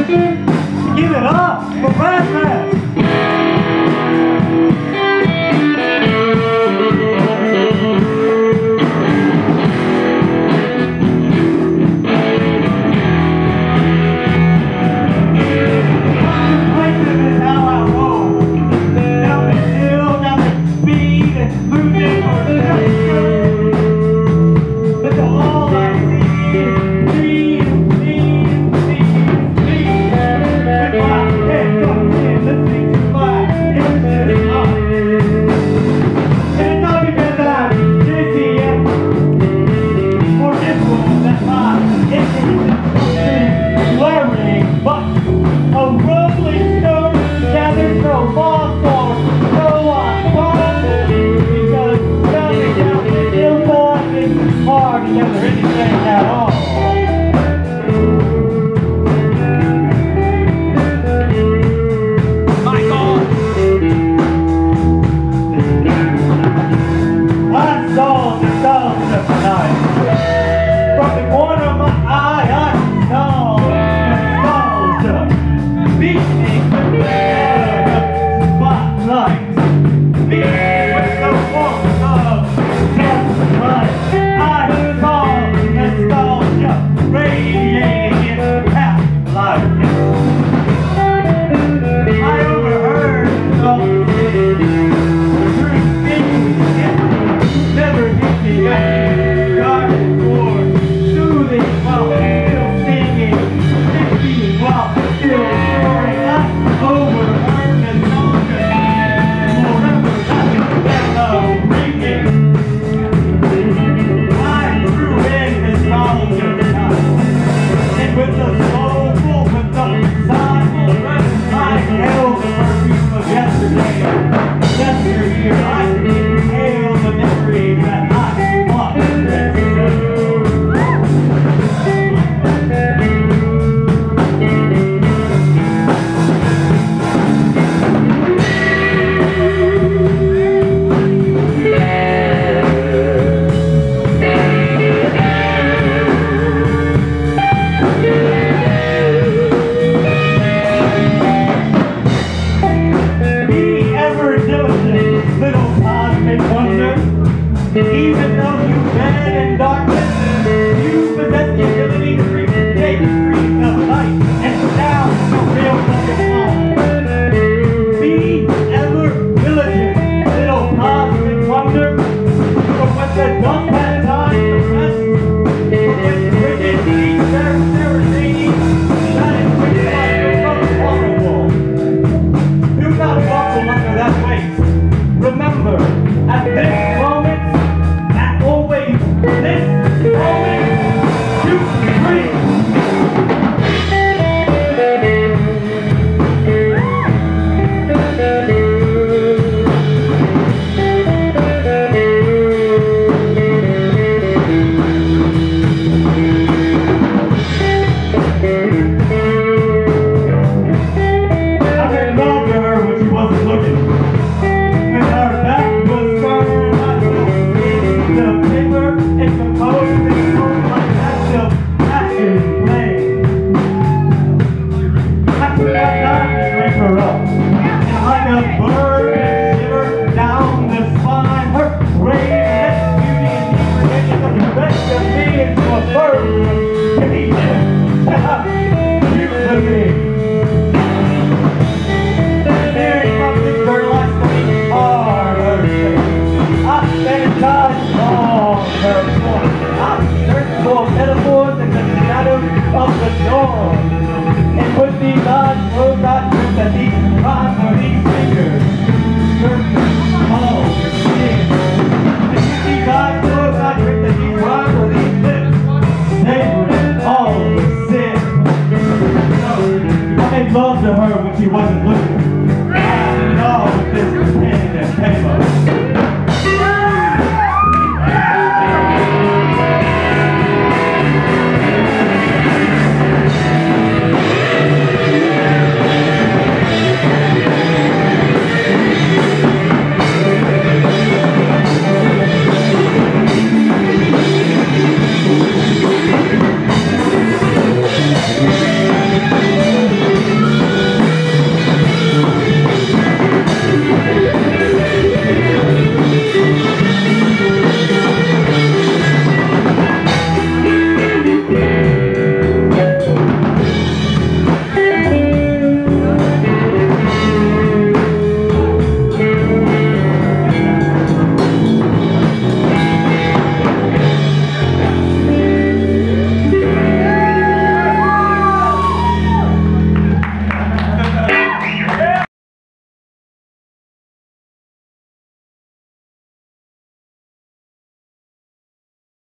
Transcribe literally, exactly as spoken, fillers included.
Give it up for Radfest! Even though you've been in darkness, you possess the ability to reach the streets of light and sound the real fucking home. Be ever vigilant, little cosmic wonder, for when the dust has time to rest, for when frigid seas their serenade, that is which light becomes vulnerable. Do not buckle under that weight. Remember, at this moment, this moment, you free. I made love to her when she wasn't looking. When her back was turned, I looked in the paper. It's supposed to be like active passion play. I took my time to drink her up, and like a bird that shivered down the spine, her radiant beauty and eagerness of the best of me into a bird. Give me this. You with me. Hearing from this girl I studied hard her face. I spent time on her point. I searched for metaphors in the shadows of the storm. And with these eyes closed, I dreamt that these crimes